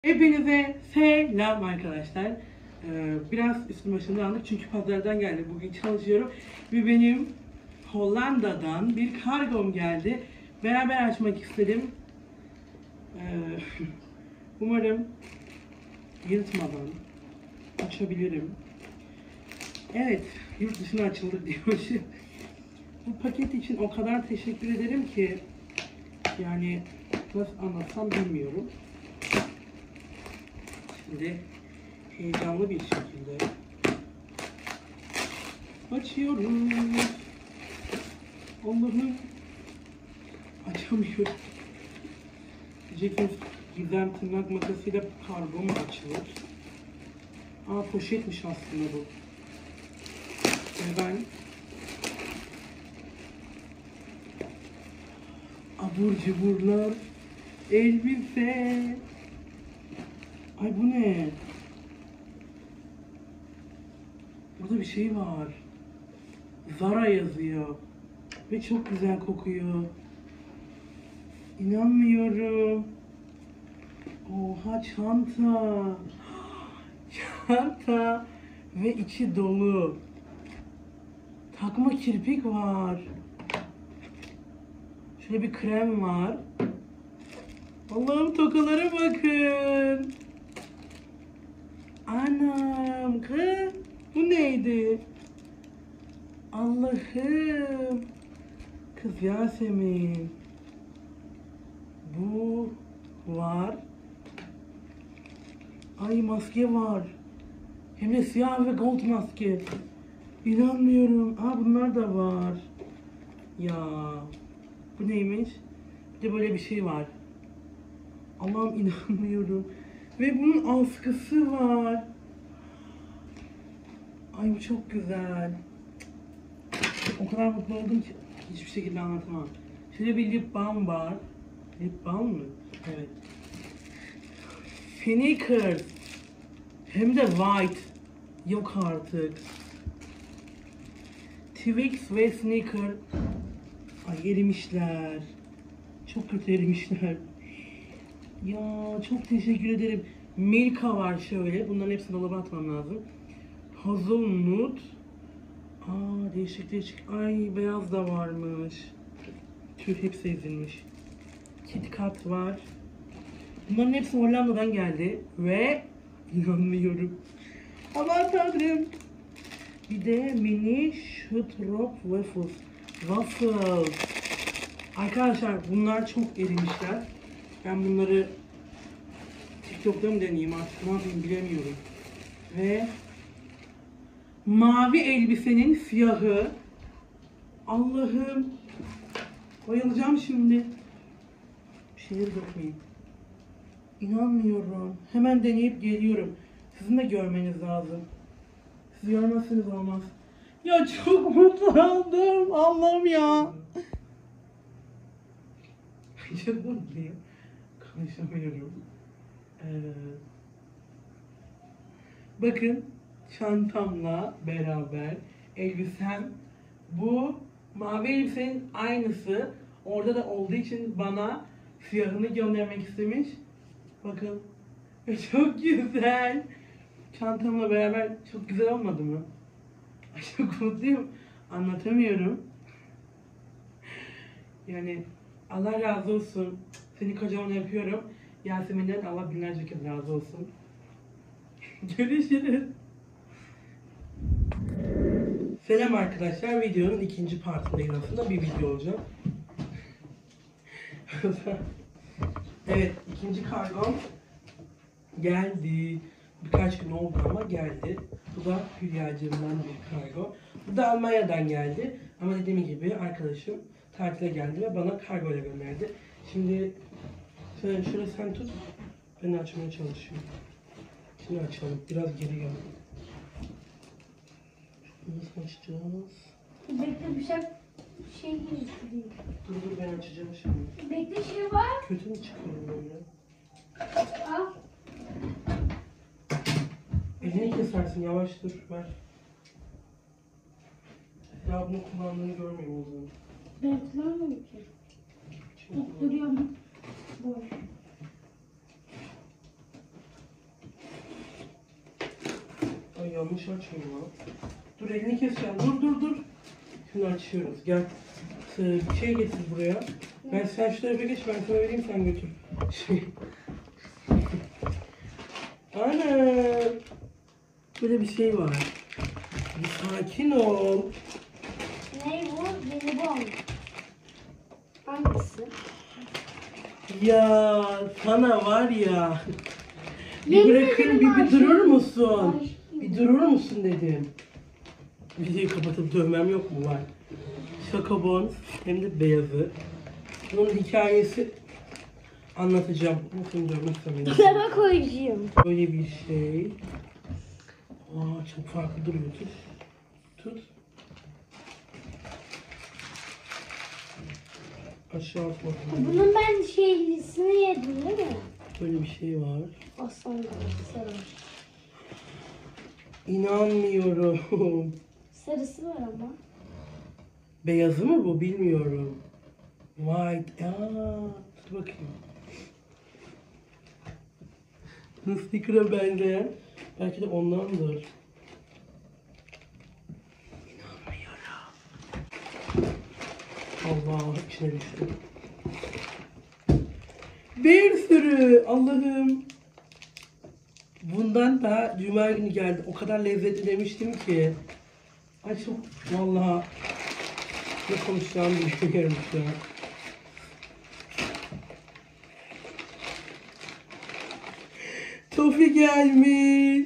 Hepinize selam arkadaşlar. Biraz üstüm başımda aldık çünkü pazardan geldi. Bugün çalışıyorum ve benim Hollanda'dan bir kargom geldi. Beraber açmak istedim. Umarım yırtmadan açabilirim. Evet, yurt dışına açıldık diyor. Bu paket için o kadar teşekkür ederim ki yani nasıl anlatsam bilmiyorum. Şimdi heyecanlı bir şekilde açıyorum. Allah'ım, açamıyorum. Diyeceksiniz Gizem tırnak makasıyla kargo mu açılır? Poşetmiş aslında bu. Ve ben abur cuburlar, elbise. Ay bu ne? Burada bir şey var. Zara yazıyor. Ve çok güzel kokuyor. İnanmıyorum. Oha, çanta. Çanta. Ve içi dolu. Takma kirpik var. Şöyle bir krem var. Allah'ım, tokalara bakın. Anam kız, bu neydi? Allah'ım. Kız Yasemin. Bu var. Ay, maske var. Hem de siyah ve gold maske. İnanmıyorum. Bunlar da var. Ya bu neymiş? Bir de böyle bir şey var. Allah'ım, inanmıyorum. Ve bunun askısı var. Ay, bu çok güzel. O kadar mutlu oldum ki hiçbir şekilde anlatamam. Şöyle bir lip balm var. Lip balm mı? Evet. Snickers. Hem de white. Yok artık. Twix ve Snickers. Ay, erimişler. Çok kötü erimişler. Ya çok teşekkür ederim. Milka var şöyle. Bunların hepsini dolaba atmam lazım. Hazelnut. Değişik değişik. Ay, beyaz da varmış. Tüh, hepsi ezilmiş. KitKat var. Bunların hepsi Hollanda'dan geldi. Ve inanmıyorum. Aman tanrım. Bir de mini Strop Waffles. Arkadaşlar bunlar çok erimişler. Ben bunları TikTok'ta mı deneyeyim artık, ne yapayım bilemiyorum. Ve mavi elbisenin siyahı. Allah'ım, bayılacağım şimdi. Bir şeyleri dökmeyin. İnanmıyorum. Hemen deneyip geliyorum. Sizin de görmeniz lazım. Siz görmezseniz olmaz. Ya çok mutlu oldum. Allah'ım ya. Çok mutluyum. Konuşamıyorum. Bakın, çantamla beraber elbisem. Bu mavi elbisenin aynısı. Orada da olduğu için bana siyahını göndermek istemiş. Bakın. Çok güzel. Çantamla beraber çok güzel olmadı mı? Çok mutluyum. Anlatamıyorum. Yani Allah razı olsun. Seni kocaman yapıyorum. Yasemin'den Allah binlerce kez razı olsun. Görüşürüz. Selam arkadaşlar. Videonun ikinci partındayız aslında. Bir video olacak. Evet, ikinci kargom geldi. Birkaç gün oldu ama geldi. Bu da Hülya'cığımdan bir kargo. Bu da Almanya'dan geldi. Ama dediğim gibi arkadaşım tatile geldi ve bana kargo ile gönderdi. Şimdi şöyle sen tut. Ben açmaya çalışıyorum. Şimdi açalım. Biraz geri gel. Nasıl açacağız? Bekle, bir şey değil. Dur, ben açacağım şimdi. Bekle, şey var. Kötü mü çıkıyor böyle? Al. Elini kesersin, yavaş dur, ver. Ya bunu kullandığını görmeyeyim o zaman. Ben kullanmıyorum ki. Duruyorum. Boş. yanlış açmıyor. Dur elini keseceğim. Dur. Şunu açıyoruz. Gel. Bir şey getir buraya. Sen şu tarafa geç. Ben sana vereyim sen götür. Ana. Böyle bir şey var. Bir sakin ol. Ne bu? Jelibon. Hangisi? Ya sana var ya. Bir Yemin bırakın ederim bir aşık. durur musun? Aşık. Bir durur musun dedim. Videoyu kapatıp dövmem yok mu? Var. Şakabon hem de beyazı. Bunun hikayesi anlatacağım. Nasıl dövmek istemiyorum. Sana koyacağım. Böyle bir şey. Çok farklı duruyor. Tut. Aşağı atma. Bunun ben şeylisini yedim değil mi? Böyle bir şey var. Aslan gibi sarı. İnanmıyorum. Sarısı var ama. Beyazı mı bu bilmiyorum. White. Dur bakayım. Sticker'a benzeyen. Belki de ondandır. İnanmıyorum. Allah içine düştü. Bir sürü Allah'ım. Bundan da cuma günü geldi. O kadar lezzetli demiştim ki. Ay çok vallahi ne konuşacağımı bilmiyorum şu an. Tofi gelmiş.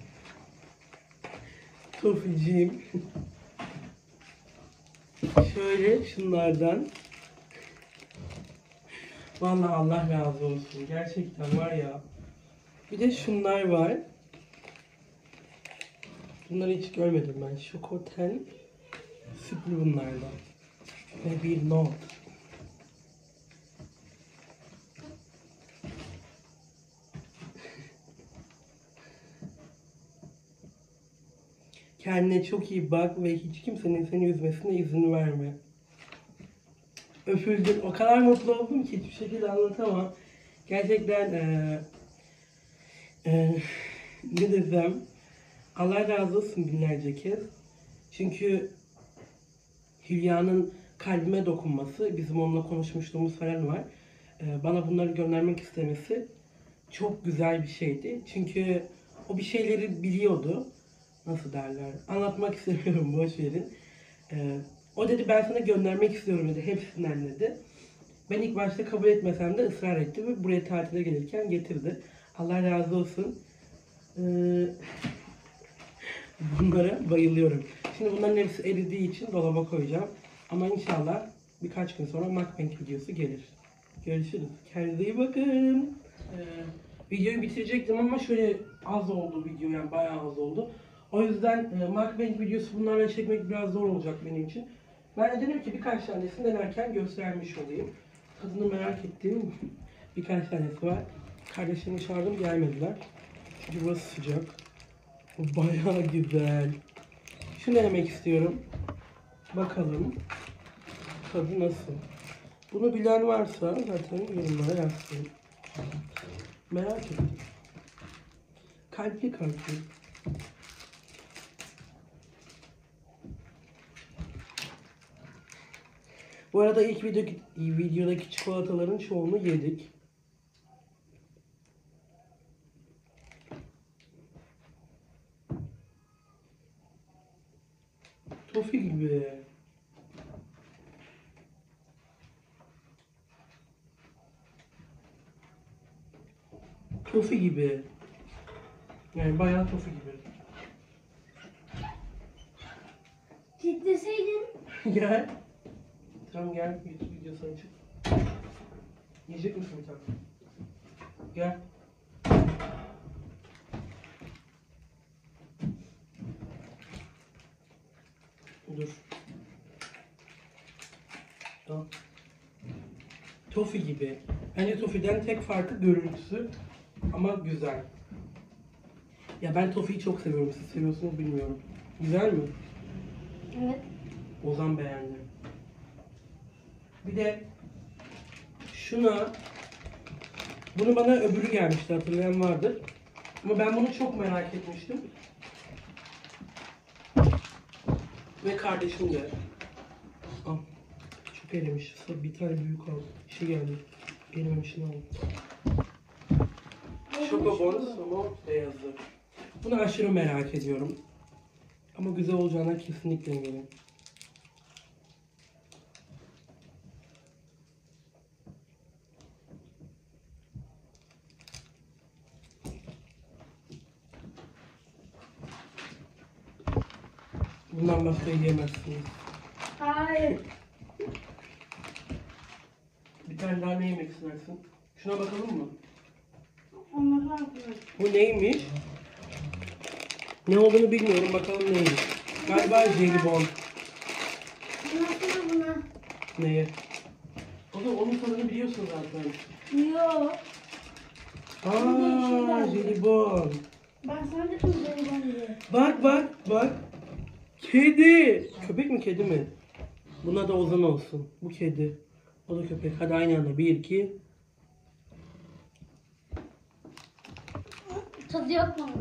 Toficiğim. Şöyle şunlardan. Vallahi Allah razı olsun. Gerçekten var ya. Bir de şunlar var. Bunları hiç görmedim ben. Şokoten sütlü bunlardan. Ve bir not. Kendine çok iyi bak ve hiç kimsenin seni üzmesine izin verme. Öpüldüm. O kadar mutlu oldum ki hiçbir şekilde anlatamam. Gerçekten ne desem Allah razı olsun binlerce kez. Çünkü Hülya'nın kalbime dokunması, bizim onunla konuşmuşluğumuz falan var. Bana bunları göndermek istemesi çok güzel bir şeydi. Çünkü o bir şeyleri biliyordu. Nasıl derler? Anlatmak istemiyorum, boş verin. O dedi ben sana göndermek istiyorum dedi, hepsinden dedi. Ben ilk başta kabul etmesem de ısrar etti ve buraya tatile gelirken getirdi. Allah razı olsun. Bunlara bayılıyorum. Şimdi bunların hepsi eridiği için dolaba koyacağım. Ama inşallah birkaç gün sonra mukbang videosu gelir. Görüşürüz. Kendinize iyi bakın. Videoyu bitirecektim ama şöyle az oldu video, yani bayağı az oldu. O yüzden mukbang videosu bunlarla çekmek biraz zor olacak benim için. Ben de dedim ki birkaç tanesini denerken göstermiş olayım. Tadını merak ettiğim birkaç tanesi var. Kardeşlerimi çağırdım, gelmediler. Çünkü burası sıcak. Bu bayağı güzel. Şunu denemek istiyorum. Bakalım tadı nasıl. Bunu bilen varsa zaten yorumlara yazsın. Merak ettim. Kalpli. Bu arada ilk videodaki çikolataların çoğunu yedik. Tofi gibi. Tofi gibi. Yani bayağı tofi gibi. Ciddeseydin. Gel. Tamam gel. YouTube videosu açık. Yiyecek misin bir tane? Gel. Dur. Tamam. Tofi gibi. Bence Tofi'den tek farkı görüntüsü ama güzel. Ya ben Tofi'yi çok seviyorum. Siz seviyorsunuz bilmiyorum. Güzel mi? Evet. Ozan beğendi. Bir de bunu bana öbürü gelmişti, hatırlayan vardır. Ama ben bunu çok merak etmiştim. Ve kardeşim de. Al. Çok erimiş. Bir tane büyük al. Şey geldi. Erimemişini al. Şokobon somon beyazı. Bunu aşırı merak ediyorum. Ama güzel olacağına kesinlikle eminim. Bundan başka yiyemezsiniz. Hayır. Bir tane daha ne yemek istersin? Şuna bakalım mı? Ama ne yapayım? Bu neymiş? Ne olduğunu bilmiyorum. Bakalım neymiş. Galiba jelibon. Nasıl buna? Neye? O da onun tadını biliyorsun zaten. Yok. Aaa jelibon. Ben sana dedim jelibon diye. Bak bak bak. Kedi. Köpek mi kedi mi? Buna da Ozan olsun. Bu kedi. O da köpek. Hadi aynı anda. 1, 2. Tadı yok mu?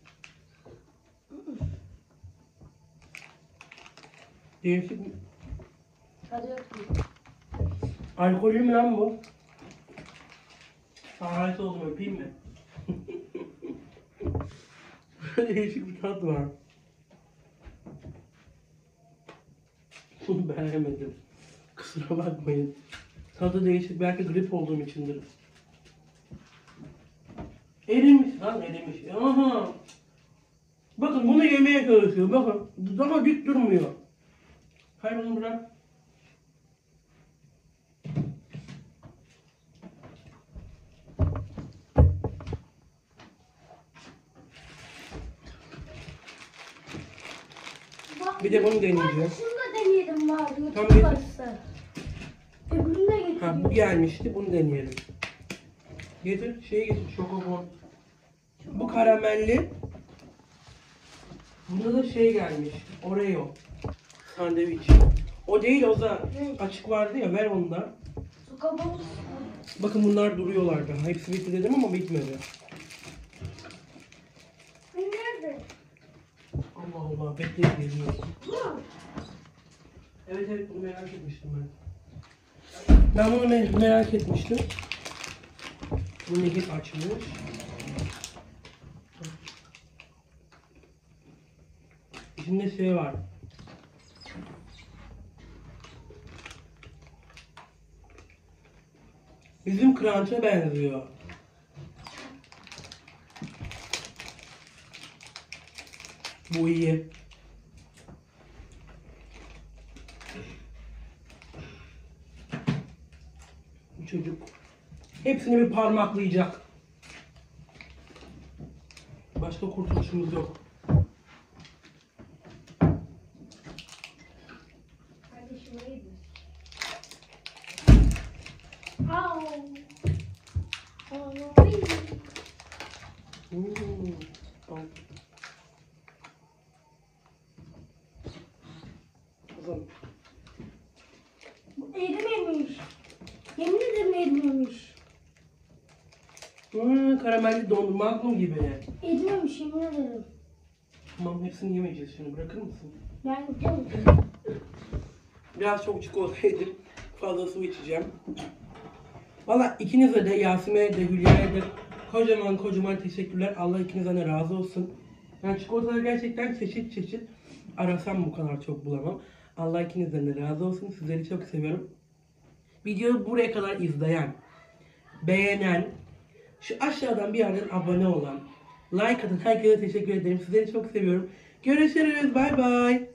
Değişik mi? Tadı yok mu? Alkollü mü lan bu? Sahayet oldum, öpeyim mi? Değişik bir tat var. Bunu beğenmedim. Kusura bakmayın. Tadı değişik. Belki grip olduğum içindir. Erimiş lan, erimiş. Aha. Bakın bunu yemeye çalışıyor. Bakın. Daha dik durmuyor. Hayır onu bırak. Bak, Bir de bunu deneyeceğim. Şunu da deneyelim bari. Tamam, Tamam, getir. varsa. Öbürünü de getireyim. Ha bu gelmişti. Bunu deneyelim. Getir. Şeyi getir. Şokobon. Bu karamelli. Bunda da şey gelmiş. Oreo. Sandviç. O değil Ozan. Ne? Açık vardı ya, ver onu da. Su kabuğu. Bakın bunlar duruyorlar daha. Hepsi bitti dedim ama bitmedi. Nerede? Allah Allah, bekleyin geliyor. Bu. Evet evet, bunu merak etmiştim ben. Ben bunu merak etmiştim. Bu nehir açmış. İçinde şey var. Bizim crunch'a benziyor. Bu iyi. Bu çocuk hepsini bir parmaklayacak. Başka kurtuluşumuz yok. Hadi şurayı da. Au. Ay. Al. Kızım. Bu erimemiş. Yemin ederim erimemiş. Karamelli dondurma Magnum gibi. Erimemiş yemin ederim. Tamam, hepsini yemeyeceğiz şimdi. Bırakır mısın? Ben yapacağım. Biraz çok çikolata yedim. Fazla su içeceğim. Valla ikinize de, Yasemin'e de, Hülya'ya da kocaman teşekkürler. Allah ikinizden de razı olsun. Yani çikolatalar gerçekten çeşit çeşit. Arasam bu kadar çok bulamam. Allah ikinizden de razı olsun. Sizleri çok seviyorum. Videoyu buraya kadar izleyen, beğenen, şu aşağıdan bir yerden abone olan, like atan herkese teşekkür ederim. Sizleri çok seviyorum. Görüşürüz. Bay bay.